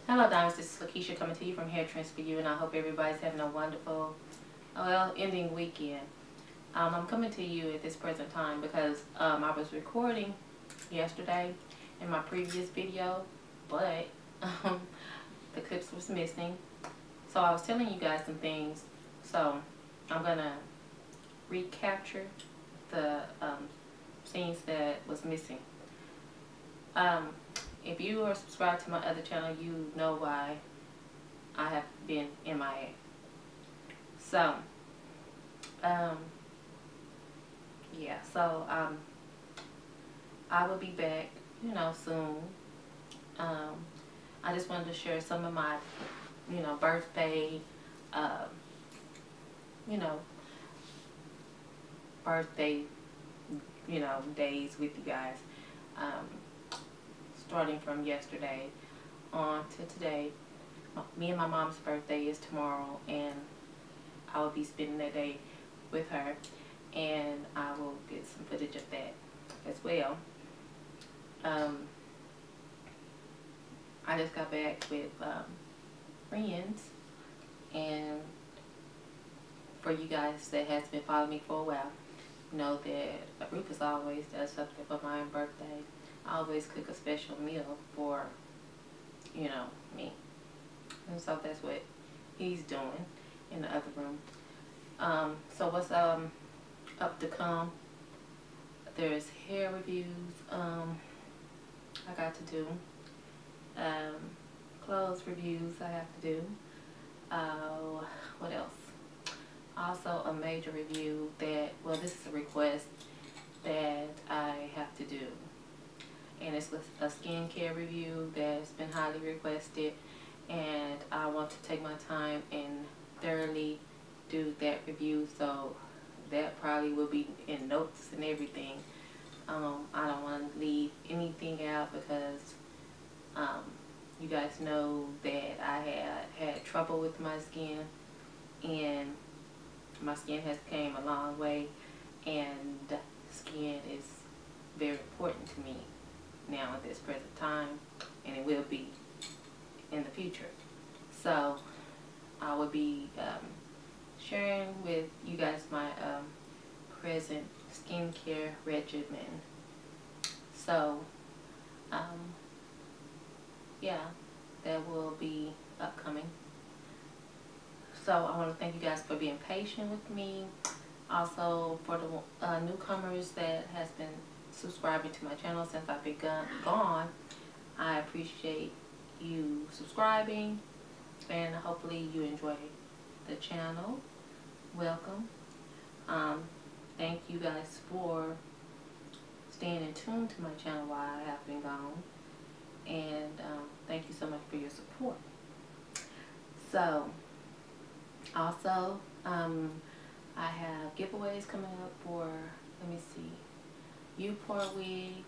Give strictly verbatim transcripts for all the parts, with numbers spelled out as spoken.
Hello, Diamonds. This is Lakeisha coming to you from Hair Trends for You, and I hope everybody's having a wonderful, well, ending weekend. Um, I'm coming to you at this present time because um, I was recording yesterday in my previous video, but um, the clips was missing. So I was telling you guys some things. So I'm gonna recapture the um, scenes that was missing. Um, if you are subscribed to my other channel, you know why I have been M I A. So, um, yeah, so um, I will be back, you know, soon. Um, I just wanted to share some of my, you know, birthday, um, you know, birthday, you know, days with you guys. Um, starting from yesterday on to today. Me and my mom's birthday is tomorrow, and I will be spending that day with her, and I will get some footage of that as well. Um, I just got back with um, friends, and for you guys that has been following me for a while, know that Rufus always does something for my birthday. I always cook a special meal for, you know, me. And so that's what he's doing in the other room. Um, so what's um up to come? There's hair reviews um I got to do. Um, clothes reviews I have to do. Uh, what else? Also a major review that, well, this is a request that I have to do. And it's a skincare review that's been highly requested, and I want to take my time and thoroughly do that review, so that probably will be in notes and everything. Um, I don't want to leave anything out because um, you guys know that I had had trouble with my skin, and my skin has came a long way, and skin is very important to me now at this present time, and it will be in the future. So I will be um, sharing with you guys my um, present skincare regimen. So um, yeah, that will be upcoming. So I want to thank you guys for being patient with me. Also for the uh, newcomers that has been subscribing to my channel since I've been gone, I appreciate you subscribing, and hopefully you enjoy the channel. Welcome. Um, thank you guys for staying in tune to my channel while I have been gone, and um, thank you so much for your support. So also um, I have giveaways coming up for, let me see, Uport wig,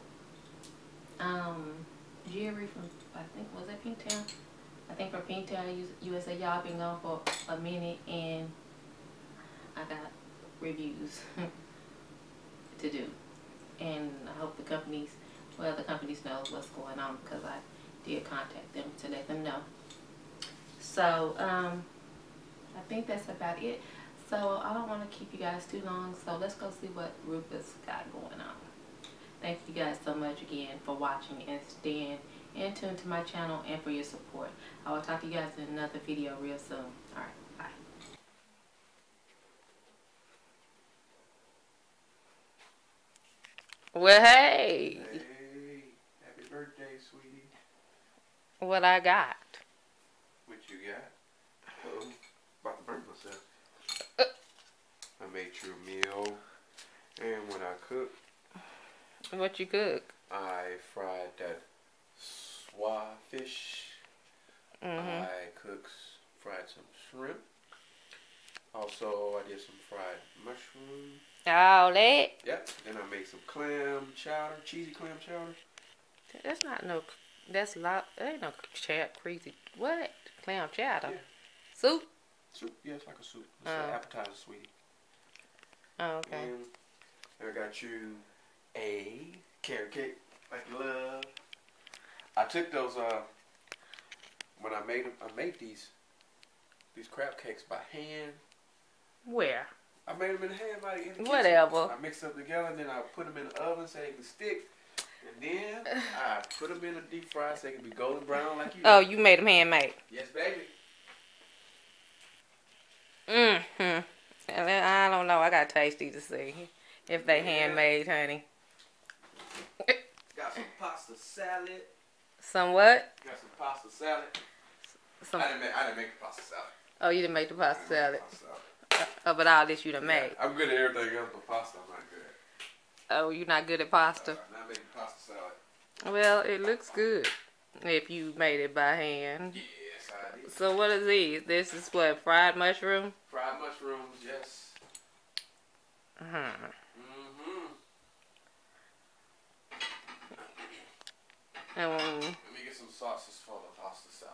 um, jewelry from, I think, was that Pinktown? I think for Pinktown U S A. Y'all been gone for a minute, and I got reviews to do, and I hope the companies, well, the companies know what's going on, because I did contact them to let them know. So um, I think that's about it. So I don't want to keep you guys too long, so let's go see what Rufus got going on. Thank you guys so much again for watching and staying in tune to my channel, and for your support. I will talk to you guys in another video real soon. Alright, bye. Well, hey. Hey, happy birthday, sweetie. What I got? What you got? Oh, about to burn myself. Uh. I made you a meal, and when I cook, What you cook? I fried that swai fish. Mm-hmm. I cooked, fried some shrimp. Also, I did some fried mushrooms. All that? Yep. Then I made some clam chowder, cheesy clam chowder. That's not no, that's lot, that ain't no chat crazy. What? Clam chowder? Yeah. Soup? Soup? Yeah, it's like a soup. It's Oh. an appetizer, sweetie. Oh, okay. And I got you a carrot cake, like you love. I took those uh when I made them, I made these these crab cakes by hand. Where? I made them in the hand, like in the kitchen. Whatever. I mixed them together, and then I put them in the oven so they can stick. And then I put them in the deep fry so they can be golden brown like you. Oh, you made them handmade? Yes, baby. Mm-hmm. I don't know. I got to taste these to see if they yeah. handmade, honey. Got some pasta salad. Some what? Got some pasta salad. Some... I didn't make. I didn't make the pasta salad. Oh, you didn't make the pasta salad. Pasta salad. Uh, but all this you done yeah, made. I'm good at everything else, but pasta I'm not good at. Oh, you're not good at pasta? Uh, not making pasta salad. Well, it looks good if you made it by hand. Yes, I did. So what is these? This is what, fried mushroom? Fried mushrooms, yes. Uh-huh. Mm-hmm. And when, let me get some sauces for the pasta salad.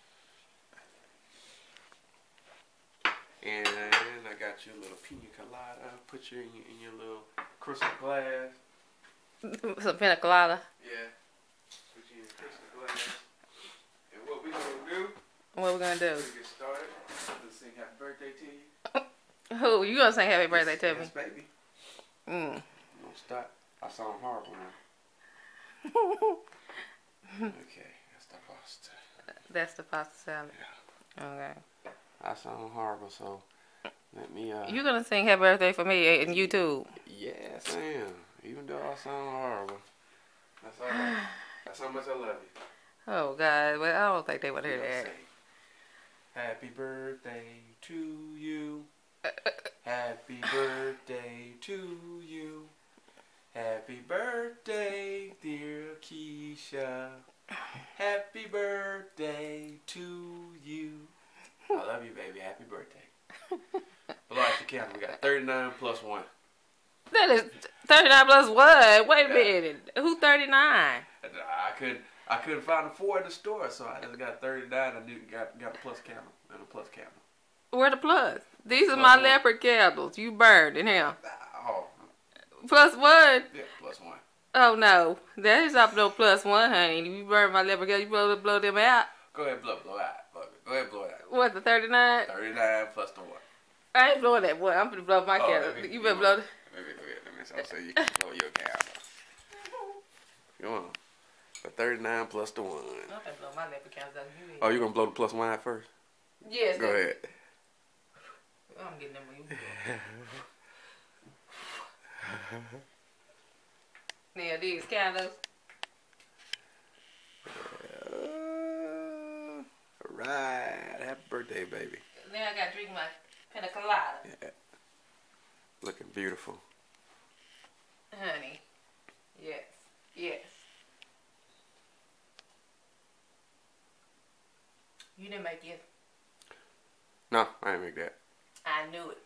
And I got you a little pina colada. Put you in your, in your little crystal glass. Some pina colada? Yeah. Put you in a crystal glass. And what we gonna do? What we gonna do? We get started. I'm gonna sing happy birthday to you. Who? You gonna sing happy birthday yes, to yes, me? baby. Mm. Don't stop. I sound horrible now. Okay, that's the pasta. That's the pasta salad. Yeah. Okay. I sound horrible, so let me. Uh, you gonna sing happy birthday for me in YouTube? Yes, I am. Even though I sound horrible, that's all right. That's how much I love you. Oh God, well I don't think they want to hear that. Say, happy birthday to you. Happy birthday to you. Happy birthday, dear Keisha. Happy birthday to you. I love you, baby. Happy birthday. Below your candle, we got thirty-nine plus one. That is thirty-nine plus what? Wait a yeah. minute. Who's thirty-nine? I couldn't. I couldn't find a four in the store, so I just got thirty-nine. I did got got a plus candle and a plus candle. Where the plus? These plus are my one. leopard candles. You burned in here. Oh. Plus one? Yeah, plus one. Oh no, that is up no plus one, honey. You burn my leopard candles. You blow blow them out. Go ahead, blow blow out. Blow, go ahead, blow it out. What, the thirty-nine? Thirty-nine plus the one. I ain't blowing that one. I'm gonna blow my oh, candle. Me, you better blow. The... Let me, let me, let me, so you can blow your candle. Come on. The thirty-nine plus the one. I'm gonna blow my leopard candles out. You oh, you gonna blow the plus one out first? Yes. Go ahead. I'm getting them when you. Now these candles. Uh, Alright. Happy birthday, baby. Now I gotta drink my pina colada. Yeah. Looking beautiful. Honey. Yes. Yes. You didn't make it. No, I didn't make that. I knew it.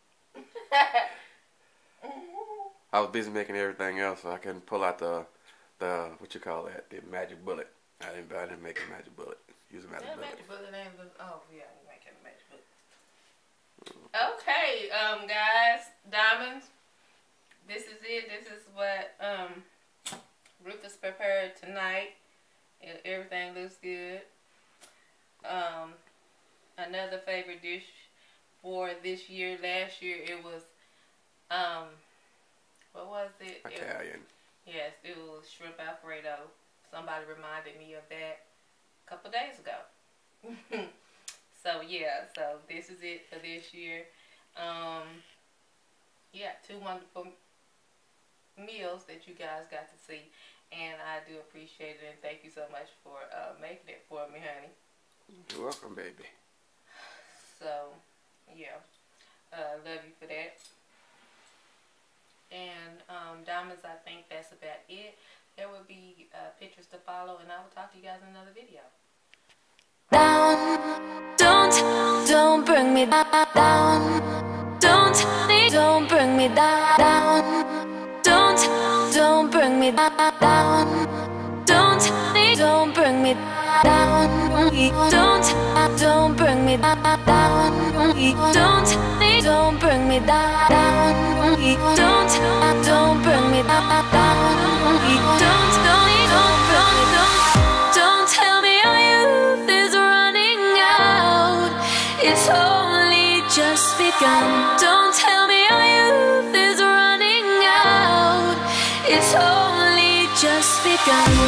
I was busy making everything else, so I couldn't pull out the, the what you call that, the magic bullet. I didn't, I didn't make a magic bullet. Use a magic that bullet. Magic bullet ain't look. Oh yeah, you making a magic bullet. Okay, um, guys, diamonds. This is it. This is what um, Rufus prepared tonight. It, everything looks good. Um, another favorite dish for this year. Last year it was um, what was it? Italian. It, yes, it was shrimp Alfredo. Somebody reminded me of that a couple days ago. So yeah, so this is it for this year. Um, yeah, two wonderful meals that you guys got to see, and I do appreciate it, and thank you so much for uh, making it for me, honey. You're welcome, baby. So yeah, uh, love you for that. And um, diamonds, I think that's about it. There will be uh, pictures to follow, and I will talk to you guys in another video. Down, don't, don't bring me down. Don't, don't bring me down. Don't, don't bring me down. Don't, don't bring me down. Don't, don't bring me down. Don't, don't bring me down. Don't, don't bring me down. Don't, don't, don't, don't, don't tell me our youth is wrong. can